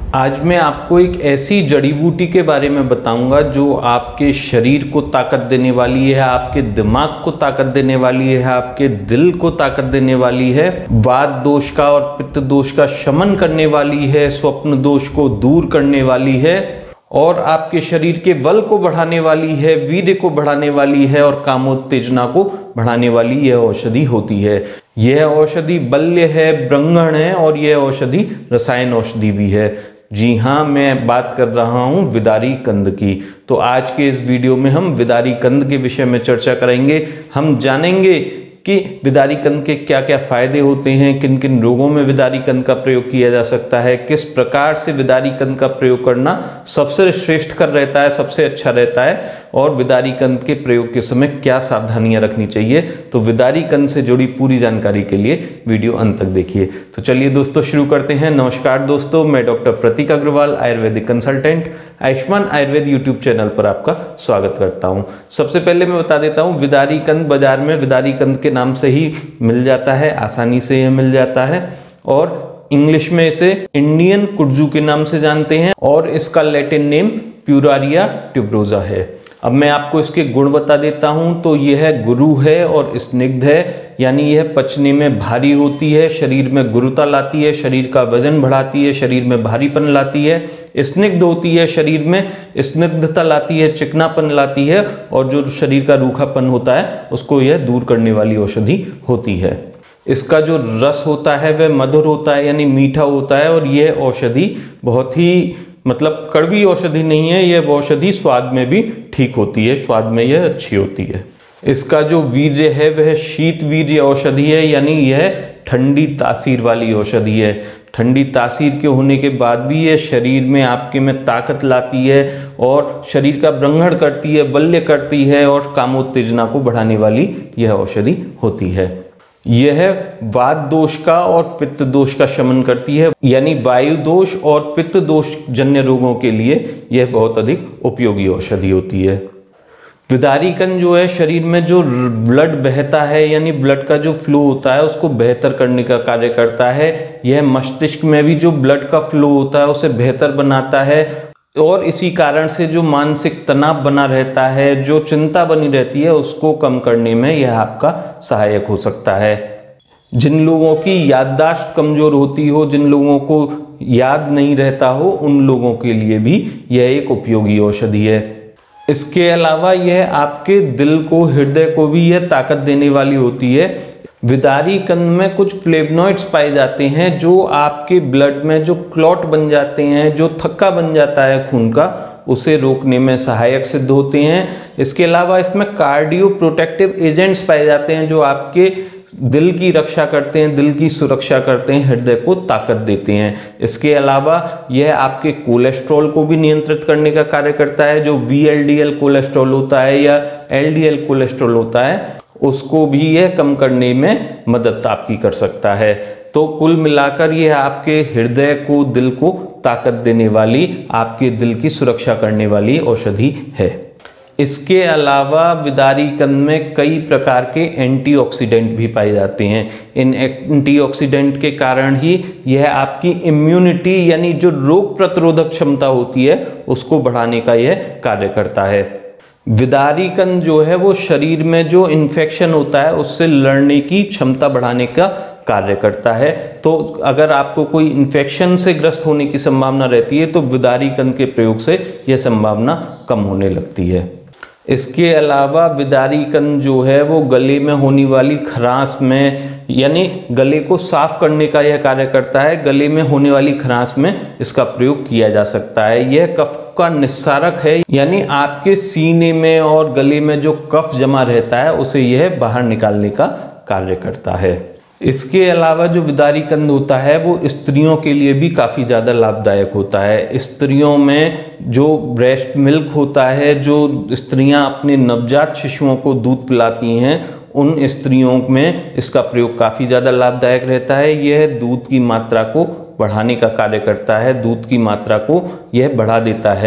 आज मैं आपको एक ऐसी जड़ी बूटी के बारे में बताऊंगा जो आपके शरीर को ताकत देने वाली है, आपके दिमाग को ताकत देने वाली है, आपके दिल को ताकत देने वाली है, वात दोष का और पित्त दोष का शमन करने वाली है, स्वप्न दोष को दूर करने वाली है और आपके शरीर के बल को बढ़ाने वाली है, वीर्य को बढ़ाने वाली है और कामोत्तेजना को बढ़ाने वाली यह औषधि होती है। यह औषधि बल्य है, ब्रह्मण है और यह औषधि रसायन औषधि भी है। जी हाँ, मैं बात कर रहा हूँ विदारी कंद की। तो आज के इस वीडियो में हम विदारी कंद के विषय में चर्चा करेंगे। हम जानेंगे कि विदारी कंद के क्या क्या फायदे होते हैं, किन किन रोगों में विदारी कंद का प्रयोग किया जा सकता है, किस प्रकार से विदारी कंद का प्रयोग करना सबसे श्रेष्ठकर रहता है, सबसे अच्छा रहता है और विदारी कंद के प्रयोग के समय क्या सावधानियां रखनी चाहिए। तो विदारी कंद से जुड़ी पूरी जानकारी के लिए वीडियो अंत तक देखिए। तो चलिए दोस्तों शुरू करते हैं। नमस्कार दोस्तों, मैं doctor Pratik Agarwal, Ayurvedic consultant, Ayushman Ayurveda YouTube channel पर आपका स्वागत करता हूं। सबसे पहले मैं बता देता हूं, विदारी कंद बाजार में विदारी कंद के नाम से ही मिल जाता है, आसानी से यह मिल जाता है और इंग्लिश में इसे इंडियन कुड्जू के नाम से जानते हैं और इसका लैटिन नेम प्यूरारिया ट्यूबरोसा है। अब मैं आपको इसके गुण बता देता हूं। तो यह गुरु है और स्निग्ध है, यानी यह पचने में भारी होती है, शरीर में गुरुता लाती है, शरीर का वजन बढ़ाती है, शरीर में भारीपन लाती है, स्निग्ध होती है, शरीर में स्निग्धता लाती है, चिकनापन लाती है और जो शरीर का रूखापन होता है उसको यह दूर करने वाली औषधि होती है। इसका जो रस होता है वह मधुर होता है, यानी मीठा होता है और यह औषधि बहुत ही कड़वी औषधि नहीं है, यह औषधि स्वाद में भी ठीक होती है, स्वाद में यह अच्छी होती है। इसका जो वीर्य है वह शीत वीर्य औषधि है, यानी यह ठंडी तासीर वाली औषधि है। ठंडी तासीर के होने के बाद भी यह शरीर में आपके में ताकत लाती है और शरीर का ब्रह्मण करती है, बल्य करती है और कामोत्तेजना को बढ़ाने वाली यह औषधि होती है। यह वात दोष का और पित्त दोष का शमन करती है, यानी वायु दोष और पित्त दोष जन्य रोगों के लिए यह बहुत अधिक उपयोगी औषधि होती है। विदारी कंद जो है शरीर में जो ब्लड बहता है, यानी ब्लड का जो फ्लो होता है उसको बेहतर करने का कार्य करता है। यह मस्तिष्क में भी जो ब्लड का फ्लो होता है उसे बेहतर बनाता है और इसी कारण से जो मानसिक तनाव बना रहता है, जो चिंता बनी रहती है, उसको कम करने में यह आपका सहायक हो सकता है। जिन लोगों की याददाश्त कमजोर होती हो, जिन लोगों को याद नहीं रहता हो, उन लोगों के लिए भी यह एक उपयोगी औषधि है। इसके अलावा यह आपके दिल को, हृदय को भी यह ताकत देने वाली होती है। विदारी कंद में कुछ फ्लेवनॉइड्स पाए जाते हैं जो आपके ब्लड में जो क्लॉट बन जाते हैं, जो थक्का बन जाता है खून का, उसे रोकने में सहायक सिद्ध होते हैं। इसके अलावा इसमें कार्डियो प्रोटेक्टिव एजेंट्स पाए जाते हैं जो आपके दिल की रक्षा करते हैं, दिल की सुरक्षा करते हैं, हृदय को ताकत देते हैं। इसके अलावा यह आपके कोलेस्ट्रॉल को भी नियंत्रित करने का कार्य करता है। जो VLDL कोलेस्ट्रॉल होता है या LDL कोलेस्ट्रॉल होता है उसको भी यह कम करने में मदद आपकी कर सकता है। तो कुल मिलाकर यह आपके हृदय को, दिल को ताकत देने वाली, आपके दिल की सुरक्षा करने वाली औषधि है। इसके अलावा विदारी कंद में कई प्रकार के एंटीऑक्सीडेंट भी पाए जाते हैं। इन एंटीऑक्सीडेंट के कारण ही यह आपकी इम्यूनिटी, यानी जो रोग प्रतिरोधक क्षमता होती है, उसको बढ़ाने का यह कार्य करता है। विदारी कंद जो है वो शरीर में जो इन्फेक्शन होता है उससे लड़ने की क्षमता बढ़ाने का कार्य करता है। तो अगर आपको कोई इन्फेक्शन से ग्रस्त होने की संभावना रहती है तो विदारी कंद के प्रयोग से यह संभावना कम होने लगती है। इसके अलावा विदारी कंद जो है वो गले में होने वाली खराश में, यानी गले को साफ करने का यह कार्य करता है। गले में होने वाली खराश में इसका प्रयोग किया जा सकता है। यह कफ का निस्सारक है, यानी आपके सीने में और गले में जो कफ जमा रहता है उसे यह बाहर निकालने का कार्य करता है। इसके अलावा जो विदारी कंद होता है वो स्त्रियों के लिए भी काफ़ी ज़्यादा लाभदायक होता है। स्त्रियों में जो ब्रेस्ट मिल्क होता है, जो स्त्रियां अपने नवजात शिशुओं को दूध पिलाती हैं, उन स्त्रियों में इसका प्रयोग काफ़ी ज़्यादा लाभदायक रहता है। यह दूध की मात्रा को बढ़ाने का कार्य करता है, दूध की मात्रा को यह बढ़ा देता है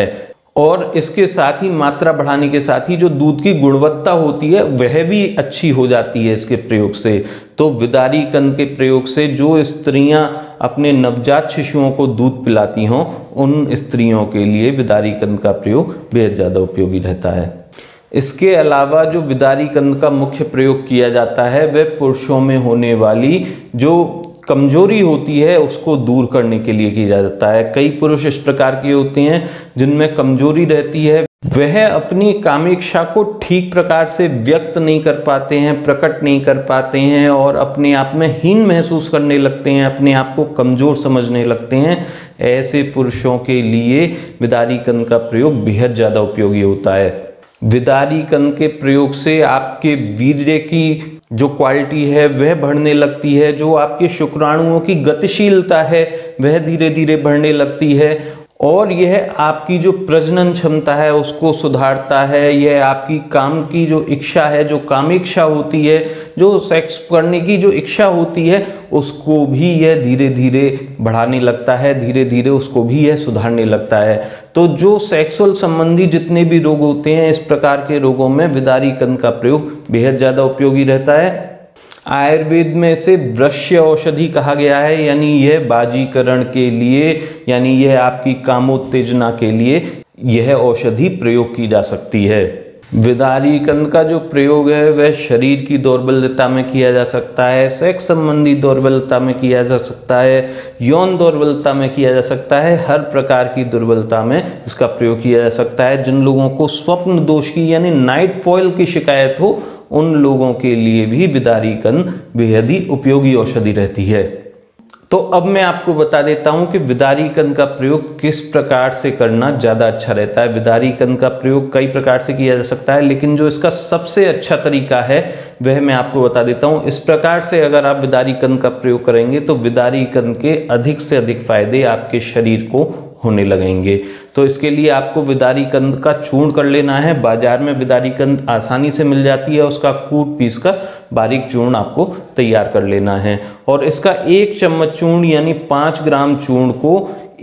और इसके साथ ही मात्रा बढ़ाने के साथ ही जो दूध की गुणवत्ता होती है वह भी अच्छी हो जाती है इसके प्रयोग से। तो विदारी कंद के प्रयोग से जो स्त्रियां अपने नवजात शिशुओं को दूध पिलाती हों, उन स्त्रियों के लिए विदारी कंद का प्रयोग बेहद ज़्यादा उपयोगी रहता है। इसके अलावा जो विदारी कंद का मुख्य प्रयोग किया जाता है वह पुरुषों में होने वाली जो कमजोरी होती है उसको दूर करने के लिए किया जाता है। कई पुरुष इस प्रकार के होते हैं जिनमें कमजोरी रहती है, वह अपनी कामेक्षा को ठीक प्रकार से व्यक्त नहीं कर पाते हैं, प्रकट नहीं कर पाते हैं और अपने आप में हीन महसूस करने लगते हैं, अपने आप को कमजोर समझने लगते हैं। ऐसे पुरुषों के लिए विदारी कंद का प्रयोग बेहद ज़्यादा उपयोगी होता है। विदारी कंद के प्रयोग से आपके वीर्य की जो क्वालिटी है वह बढ़ने लगती है, जो आपके शुक्राणुओं की गतिशीलता है वह धीरे धीरे बढ़ने लगती है और यह आपकी जो प्रजनन क्षमता है उसको सुधारता है। यह आपकी काम की जो इच्छा है, जो कामेक्षा होती है, जो सेक्स करने की जो इच्छा होती है उसको भी यह धीरे धीरे बढ़ाने लगता है, धीरे धीरे उसको भी यह सुधारने लगता है। तो जो सेक्सुअल संबंधी जितने भी रोग होते हैं, इस प्रकार के रोगों में विदारी कंद का प्रयोग बेहद ज़्यादा उपयोगी रहता है। आयुर्वेद में इसे वृक्ष औषधि कहा गया है, यानी यह बाजीकरण के लिए, यानी यह आपकी कामोत्तेजना के लिए यह औषधि प्रयोग की जा सकती है। विदारी कंद का जो प्रयोग है वह शरीर की दुर्बलता में किया जा सकता है, सेक्स संबंधी दुर्बलता में किया जा सकता है, यौन दुर्बलता में किया जा सकता है, हर प्रकार की दुर्बलता में इसका प्रयोग किया जा सकता है। जिन लोगों को स्वप्न दोष की यानी नाइट फॉल की शिकायत हो, उन लोगों के लिए भी विदारी कंद बेहद ही उपयोगी औषधि रहती है। तो अब मैं आपको बता देता हूं कि विदारी कंद का प्रयोग किस प्रकार से करना ज़्यादा अच्छा रहता है। विदारी कंद का प्रयोग कई प्रकार से किया जा सकता है, लेकिन जो इसका सबसे अच्छा तरीका है वह मैं आपको बता देता हूं। इस प्रकार से अगर आप विदारी कंद का प्रयोग करेंगे तो विदारी कंद के अधिक से अधिक फायदे आपके शरीर को होने लगेंगे। तो इसके लिए आपको विदारी कंद का चूर्ण कर लेना है। बाजार में विदारी कंद आसानी से मिल जाती है, उसका कूट पीस कर बारीक चूर्ण आपको तैयार कर लेना है और इसका 1 चम्मच चूर्ण यानी 5 ग्राम चूर्ण को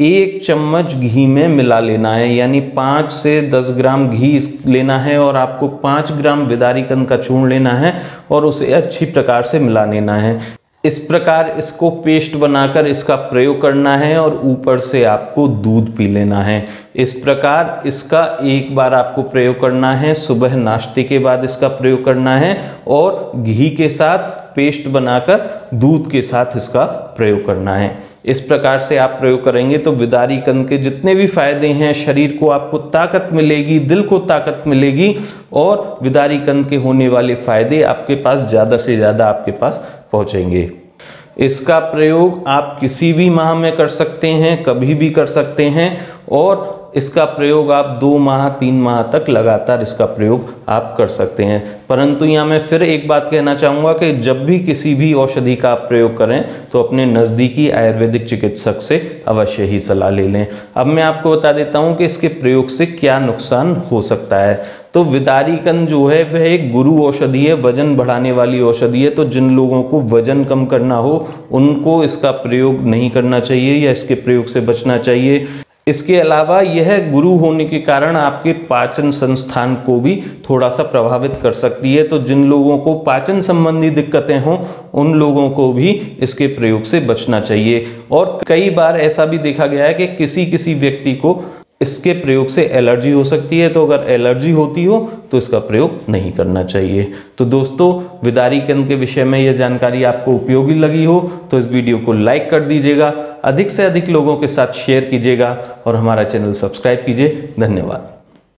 1 चम्मच घी में मिला लेना है, यानी 5 से 10 ग्राम घी लेना है और आपको 5 ग्राम विदारी कंद का चूर्ण लेना है और उसे अच्छी प्रकार से मिला लेना है। इस प्रकार इसको पेस्ट बनाकर इसका प्रयोग करना है और ऊपर से आपको दूध पी लेना है। इस प्रकार इसका एक बार आपको प्रयोग करना है, सुबह नाश्ते के बाद इसका प्रयोग करना है और घी के साथ पेस्ट बनाकर दूध के साथ इसका प्रयोग करना है। इस प्रकार से आप प्रयोग करेंगे तो विदारी कंद के जितने भी फायदे हैं, शरीर को आपको ताकत मिलेगी, दिल को ताकत मिलेगी और विदारी कंद के होने वाले फायदे आपके पास ज़्यादा से ज़्यादा आपके पास पहुँचेंगे। इसका प्रयोग आप किसी भी माह में कर सकते हैं, कभी भी कर सकते हैं और इसका प्रयोग आप 2 माह 3 माह तक लगातार इसका प्रयोग आप कर सकते हैं। परंतु यहाँ मैं फिर एक बात कहना चाहूँगा कि जब भी किसी भी औषधि का आप प्रयोग करें तो अपने नज़दीकी आयुर्वेदिक चिकित्सक से अवश्य ही सलाह ले लें। अब मैं आपको बता देता हूँ कि इसके प्रयोग से क्या नुकसान हो सकता है। तो विदारी कंद जो है वह एक गुरु औषधि है, वजन बढ़ाने वाली औषधि है। तो जिन लोगों को वजन कम करना हो उनको इसका प्रयोग नहीं करना चाहिए या इसके प्रयोग से बचना चाहिए। इसके अलावा यह गुरु होने के कारण आपके पाचन संस्थान को भी थोड़ा सा प्रभावित कर सकती है। तो जिन लोगों को पाचन संबंधी दिक्कतें हों उन लोगों को भी इसके प्रयोग से बचना चाहिए। और कई बार ऐसा भी देखा गया है कि किसी व्यक्ति को इसके प्रयोग से एलर्जी हो सकती है, तो अगर एलर्जी होती हो तो इसका प्रयोग नहीं करना चाहिए। तो दोस्तों, विदारी कंद के विषय में यह जानकारी आपको उपयोगी लगी हो तो इस वीडियो को लाइक कर दीजिएगा, अधिक से अधिक लोगों के साथ शेयर कीजिएगा और हमारा चैनल सब्सक्राइब कीजिए। धन्यवाद।